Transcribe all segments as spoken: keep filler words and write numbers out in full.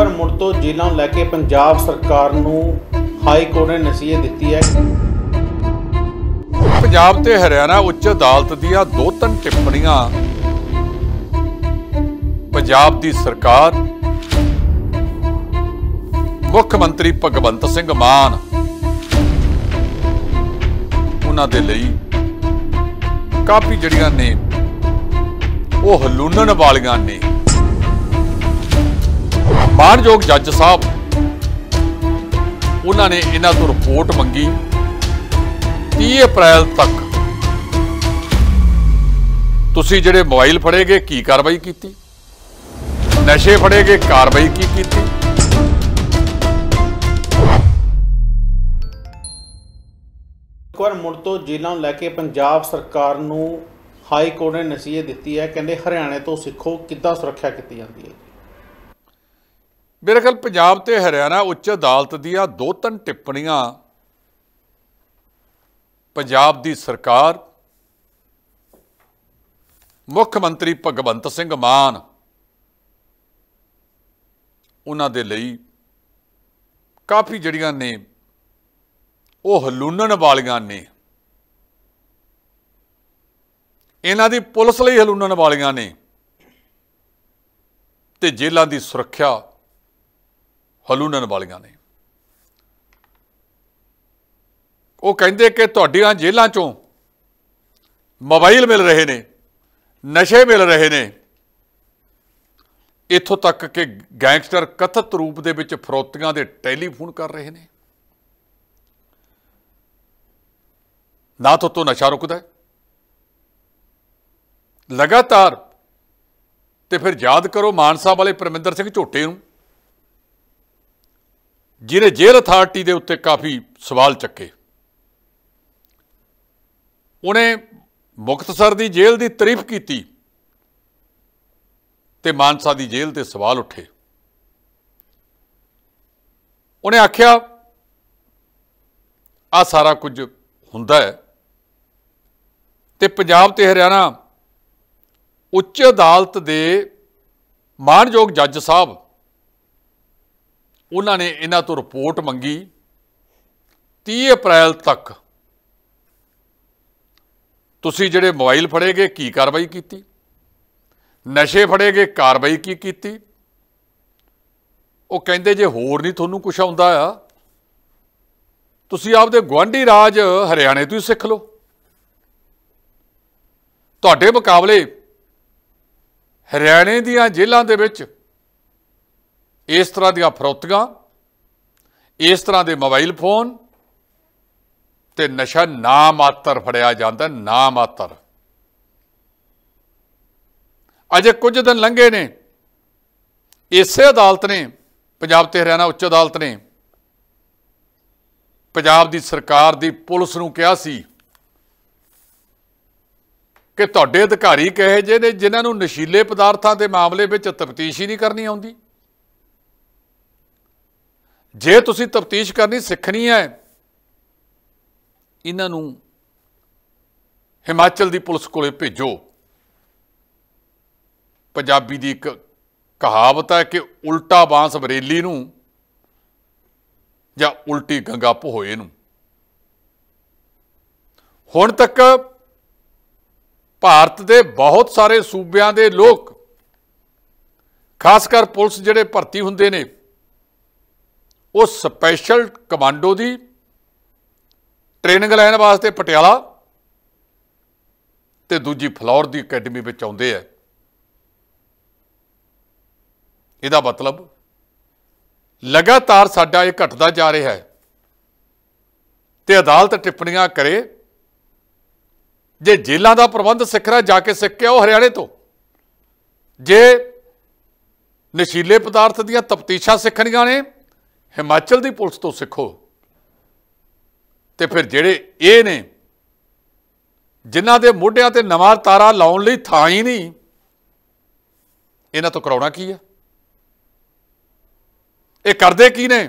ਵਾਰ ਮੁੜ ਤੋਂ ਜੇਲ੍ਹਾਂ ਨੂੰ ਲੈ ਕੇ ਪੰਜਾਬ ਸਰਕਾਰ ਨੂੰ ਹਾਈ ਕੋਰਟ ਨੇ ਨਸੀਹਤ ਦਿੱਤੀ ਹੈ। ਪੰਜਾਬ ਤੇ ਹਰਿਆਣਾ ਉੱਚ ਅਦਾਲਤ ਦੀਆਂ ਦੋ ਤਿੰਨ ਟਿੱਪਣੀਆਂ ਪੰਜਾਬ ਦੀ ਸਰਕਾਰ, ਮੁੱਖ ਮੰਤਰੀ ਭਗਵੰਤ ਸਿੰਘ ਮਾਨ ਉਹਨਾਂ ਦੇ ਲਈ ਕਾਫੀ ਜਿਹੜੀਆਂ ਨੇ ਉਹ ਹਲੂਣਨ ਵਾਲੀਆਂ ਨੇ। ਮਾਨਯੋਗ ਜੱਜ ਸਾਹਿਬ ਉਹਨਾਂ ਨੇ ਇਹਨਾਂ ਤੋਂ ਰਿਪੋਰਟ ਮੰਗੀ तीह अप्रैल तक तुसी जिहड़े मोबाइल फड़े गए की कार्रवाई की, नशे फड़े गए कार्रवाई की की एक बार मुड़ तो जेलों लैके पंजाब सरकार नूं हाई कोर्ट ने नसीहत दी है। कहते हरियाणे तो सिखो किद्दां सुरक्षा की जाती है। मेरे ख्याल पंजाब ते हरियाणा उच्च अदालत दीआं दो तीन टिप्पणियां पंजाब दी सरकार, मुख्य मंत्री भगवंत सिंह मान उन्हां दे लई काफ़ी जड़ियां ने वो हलूणन वालियां ने। इन्हां दी पुलिस लई हलूणन वालियां ने ते जेलां दी सुरक्षा हलूणन वालियां ने। वो कहते कि तुहाडियां जेलों चों मोबाइल मिल रहे ने, नशे मिल रहे ने, इत्थों तक कि गैंगस्टर कथित रूप दे विच फरौतियां दे टैलीफोन कर रहे ने। ना तो तो नशा रुकदा है लगातार। तो फिर याद करो मानसा वाले परमिंदर सिंह झोटे नूं, जिन्हें जेल अथार्टी दे उत्ते काफ़ी सवाल चुके। उन्हें मुक्तसर की जेल की तारीफ की ते मानसा की जेल के सवाल उठे। उन्हें आख्या आ सारा कुछ हुंदा है ते पंजाब ते हरियाणा उच्च अदालत दे मानयोग जज साहब उन्होंने इन्हां तो रिपोर्ट मंगी तीह अप्रैल तक तुसी जिहड़े मोबाइल फड़े गए की कार्रवाई की, नशे फड़े गए कार्रवाई की की। वो कहंदे जे होर नहीं तुहानूं कुछ आउंदा आ तुसी आपदे गुआंढी राज हरियाणे तो ही सिख लो। तुहाडे मुकाबले हरियाणे दीआं जेलां दे विच इस तरह दीआं फरौतियां, इस तरह के मोबाइल फोन ते नशा ना मात्र फड़िया जाता, ना मात्र। अजे कुछ दिन लंघे ने, इसे अदालत ने, पंजाब ते हरियाणा उच्च अदालत ने पंजाब दी सरकार दी पुलिस नूं कहा सी कि तुहाडे अधिकारी कहे जे ने जिन्हां नूं नशीले पदार्थां दे मामले विच तफ्तीश ही नहीं करनी आउंदी। जे तुसीं तफ्तीश करनी सिखनी है, इन्हां नूं हिमाचल दी पुलिस कोले भेजो। पंजाबी दी एक कहावत है कि उल्टा बांस बरेली नूं जां उल्टी गंगा भोए नूं। हुण तक भारत दे बहुत सारे सूबियां दे लोग, खासकर पुलिस जिहड़े भर्ती हुंदे ने, वो स्पैशल कमांडो दी ट्रेनिंग लैण वास्ते पटियाला ते दूजी फ्लौर दी अकैडमी विच आउंदे है। इहदा मतलब लगातार साडा ये घटदा जा रहा है ते अदालत टिप्पणियां करे। जे जेलों का प्रबंध सिख रहा जाके सिख के आओ हरियाणे तो, जे नशीले पदार्थ दीआं तफ्तीशां सिखणियां ने हिमाचल की पुलिस तो सिखो। तो फिर जेड़े ये ने जिन्हां दे मोढियां ते नवां तारा लाउण लई थां ही नहीं, इन्हां तो कराउणा की है? ये करदे की ने?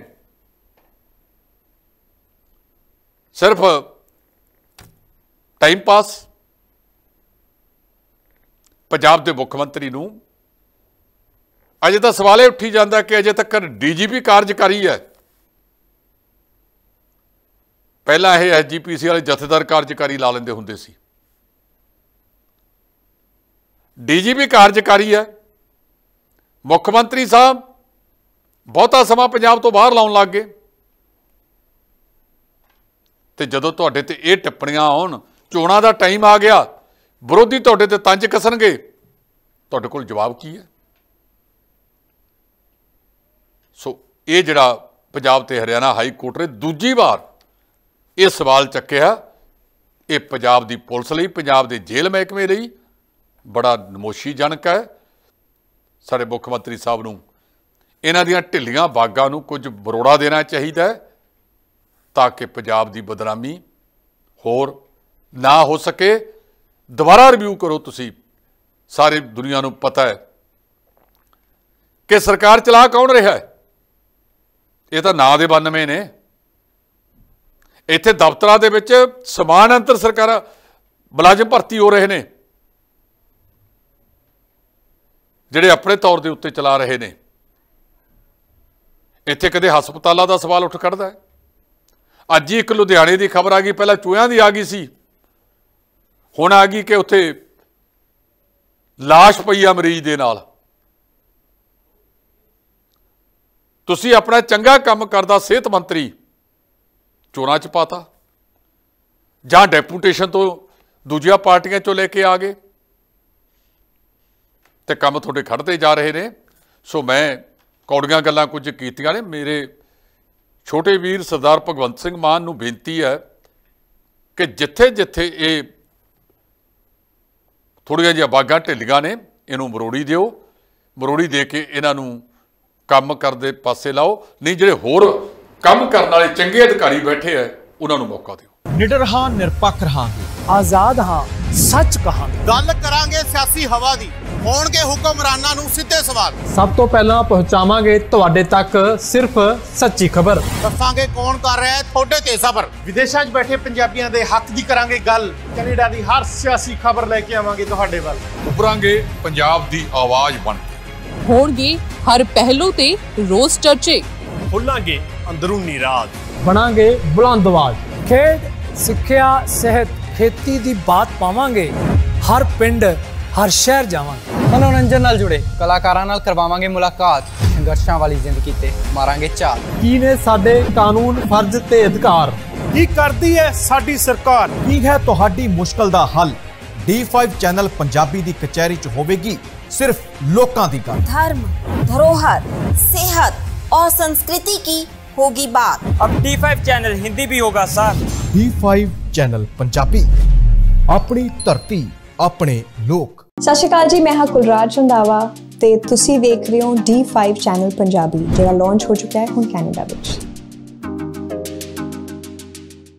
सिर्फ टाइम पास। पंजाब के मुख्यमंत्री नूं ਅਜੇ ਤਾਂ ਸਵਾਲ ਇਹ ਉੱਠੀ ਜਾਂਦਾ ਕਿ ਅਜੇ ਤੱਕ ਡੀ ਜੀ ਪੀ ਕਾਰਜਕਾਰੀ ਹੈ। ਪਹਿਲਾਂ ਇਹ ਐਸ ਜੀ ਪੀ ਸੀ ਵਾਲੇ ਜਥੇਦਾਰ ਕਾਰਜਕਾਰੀ ਲਾ ਲੈਂਦੇ ਹੁੰਦੇ ਸੀ। ਡੀ ਜੀ ਪੀ ਕਾਰਜਕਾਰੀ ਹੈ। ਮੁੱਖ ਮੰਤਰੀ ਸਾਹਿਬ ਬਹੁਤਾ ਸਮਾਂ ਪੰਜਾਬ ਤੋਂ ਬਾਹਰ ਲਾਉਣ ਲੱਗ ਗਏ ਤੇ ਜਦੋਂ ਤੁਹਾਡੇ ਤੇ ਇਹ ਟਿੱਪਣੀਆਂ ਆਉਣ, ਚੋਣਾਂ ਦਾ ਟਾਈਮ ਆ ਗਿਆ, ਵਿਰੋਧੀ ਤੁਹਾਡੇ ਤੇ ਤੰਜ ਕੱਸਣਗੇ, ਤੁਹਾਡੇ ਕੋਲ ਜਵਾਬ ਕੀ ਹੈ? ਸੋ ਇਹ ਜਿਹੜਾ ਪੰਜਾਬ ਤੇ ਹਰਿਆਣਾ ਹਾਈ ਕੋਰਟ ਨੇ ਦੂਜੀ ਵਾਰ ਇਹ ਸਵਾਲ ਚੱਕਿਆ, ਇਹ ਪੰਜਾਬ ਦੀ ਪੁਲਿਸ ਲਈ, ਪੰਜਾਬ ਦੇ ਜੇਲ੍ਹ ਮਹਿਕਮੇ ਲਈ ਬੜਾ ਨਮੋਸ਼ੀਜਨਕ ਹੈ। ਸਾਡੇ ਮੁੱਖ ਮੰਤਰੀ ਸਾਹਿਬ ਨੂੰ ਇਹਨਾਂ ਦੀਆਂ ਢਿੱਲੀਆਂ ਬਾਗਾਂ ਨੂੰ ਕੁਝ ਬਰੋੜਾ ਦੇਣਾ ਚਾਹੀਦਾ ਤਾਂ ਕਿ ਪੰਜਾਬ ਦੀ ਬਦਨਾਮੀ ਹੋਰ ਨਾ ਹੋ ਸਕੇ। ਦੁਬਾਰਾ ਰਿਵਿਊ ਕਰੋ ਤੁਸੀਂ, ਸਾਰੀ ਦੁਨੀਆ ਨੂੰ ਪਤਾ ਹੈ ਕਿ ਸਰਕਾਰ ਚਲਾ ਕੌਣ ਰਿਹਾ ਹੈ। ਇਹ ਤਾਂ ਨਾਂ ਦੇ ਬਾਨਵੇਂ ਨੇ। ਇੱਥੇ ਦਫ਼ਤਰਾਂ ਦੇ ਵਿੱਚ ਸਮਾਨ ਅੰਤਰ ਸਰਕਾਰਾਂ ਮੁਲਾਜ਼ਮ ਭਰਤੀ ਹੋ ਰਹੇ ਨੇ ਜਿਹੜੇ ਆਪਣੇ ਤੌਰ ਦੇ ਉੱਤੇ ਚਲਾ ਰਹੇ ਨੇ। ਇੱਥੇ ਕਦੇ ਹਸਪਤਾਲਾਂ ਦਾ ਸਵਾਲ ਉੱਠ ਖੜਦਾ ਹੈ। ਅੱਜ ਹੀ ਇੱਕ ਲੁਧਿਆਣੇ ਦੀ ਖਬਰ ਆ ਗਈ, ਪਹਿਲਾਂ ਚੂਹਿਆਂ ਦੀ ਆ ਗਈ ਸੀ, ਹੁਣ ਆ ਗਈ ਕਿ ਉੱਥੇ ਲਾਸ਼ ਪਈ ਆ ਮਰੀਜ਼ ਦੇ ਨਾਲ। ਤੁਸੀਂ ਆਪਣਾ ਚੰਗਾ ਕੰਮ ਕਰਦਾ ਸਿਹਤ ਮੰਤਰੀ ਚੋਣਾਂ 'ਚ ਪਾਤਾ, ਜਾਂ ਡੈਪੂਟੇਸ਼ਨ ਤੋਂ ਦੂਜੀਆਂ ਪਾਰਟੀਆਂ 'ਚੋਂ ਲੈ ਕੇ ਆ ਗਏ ਤੇ ਕੰਮ ਤੁਹਾਡੇ ਖੜਦੇ ਜਾ ਰਹੇ ਨੇ। ਸੋ ਮੈਂ ਕੌੜੀਆਂ ਗੱਲਾਂ ਕੁਝ ਕੀਤੀਆਂ ਨੇ। ਮੇਰੇ ਛੋਟੇ ਵੀਰ ਸਰਦਾਰ ਭਗਵੰਤ ਸਿੰਘ ਮਾਨ ਨੂੰ ਬੇਨਤੀ ਹੈ ਕਿ ਜਿੱਥੇ ਜਿੱਥੇ ਇਹ ਥੋੜ੍ਹੀਆਂ ਜਿਹੀਆਂ ਬਾਗਾਂ ਢਿੱਲੀਆਂ ਨੇ, ਇਹਨੂੰ ਮਰੋੜੀ ਦਿਓ, ਮਰੋੜੀ ਦੇ ਕੇ ਇਹਨਾਂ ਨੂੰ ਕੰਮ ਕਰਦੇ ਪਾਸੇ ਲਾਓ। ਨਹੀਂ, ਜਿਹੜੇ ਹੋਰ ਕੰਮ ਕਰਨ ਵਾਲੇ ਚੰਗੇ ਅਧਿਕਾਰੀ ਬੈਠੇ ਹੈ ਉਹਨਾਂ ਨੂੰ ਮੌਕਾ ਦਿਓ। ਨਿਡਰ ਹਾਂ, ਨਿਰਪੱਖ ਰਹਾਂਗੇ, ਆਜ਼ਾਦ ਹਾਂ, ਸੱਚ ਕਹਾਂਗੇ। ਗੱਲ ਕਰਾਂਗੇ ਸਿਆਸੀ ਹਵਾ ਦੀ, ਹੋਣਗੇ ਹੁਕਮਰਾਨਾਂ ਨੂੰ ਸਿੱਧੇ ਸਵਾਲ। ਸਭ ਤੋਂ ਪਹਿਲਾਂ ਪਹੁੰਚਾਵਾਂਗੇ ਤੁਹਾਡੇ ਤੱਕ ਸਿਰਫ ਸੱਚੀ ਖਬਰ। ਦੱਸਾਂਗੇ ਕੌਣ ਕਰ ਰਿਹਾ ਹੈ ਤੁਹਾਡੇ ਤੇ ਸਬਰ। ਵਿਦੇਸ਼ਾਂ 'ਚ ਬੈਠੇ ਪੰਜਾਬੀਆਂ ਦੇ ਹੱਕ ਦੀ ਕਰਾਂਗੇ ਗੱਲ। ਕੈਨੇਡਾ ਦੀ ਹਰ ਸਿਆਸੀ ਖਬਰ ਲੈ ਕੇ ਆਵਾਂਗੇ ਤੁਹਾਡੇ ਵੱਲ। ਉੱਭਰਾਂਗੇ ਪੰਜਾਬ ਦੀ ਆਵਾਜ਼ ਬਣ ਕੇ। ਹੋਣਗੇ ਹਰ ਪਹਿਲੂ ਤੇ ਰੋਜ਼ ਚਰਚੇ। ਖੋਲਾਂਗੇ ਅੰਦਰੂਨੀ ਰਾਜ। ਬਣਾਂਗੇ ਬੁਲੰਦ ਆਵਾਜ਼। ਖੇਡ, ਸਿੱਖਿਆ, ਸਿਹਤ, ਖੇਤੀ ਦੀ ਬਾਤ ਪਾਵਾਂਗੇ। ਹਰ ਪਿੰਡ, ਹਰ ਸ਼ਹਿਰ ਜਾਵਾਂਗੇ। ਮਨੋਰੰਜਨ ਨਾਲ ਜੁੜੇ ਕਲਾਕਾਰਾਂ ਨਾਲ ਕਰਵਾਵਾਂਗੇ ਮੁਲਾਕਾਤ। ਸੰਘਰਸ਼ਾਂ ਵਾਲੀ ਜ਼ਿੰਦਗੀ ਤੇ ਮਾਰਾਂਗੇ ਝਾਤ। ਕੀ ਨੇ ਸਾਡੇ ਕਾਨੂੰਨ, ਫਰਜ਼ ਤੇ ਅਧਿਕਾਰ? ਕੀ ਕਰਦੀ ਹੈ ਸਾਡੀ ਸਰਕਾਰ? ਕੀ ਹੈ ਤੁਹਾਡੀ ਮੁਸ਼ਕਲ ਦਾ ਹੱਲ? ਡੀ ਫਾਈਵ ਚੈਨਲ ਪੰਜਾਬੀ ਦੀ ਕਚਹਿਰੀ 'ਚ ਹੋਵੇਗੀ सिर्फ लोकां दी गल। धर्म, धरोहर, सेहत और संस्कृति की होगी बात। अब डी फाइव चैनल हिंदी भी होगा sir. D five channel Punjabi, अपनी धरती, अपने लोक। सत श्री अकाल जी, मैं हाँ कुलराज रंधावा ते तुसी वेख रहे हो डी फाइव चैनल पंजाबी, जिहड़ा लॉन्च हो चुका है हुण कैनेडा विच।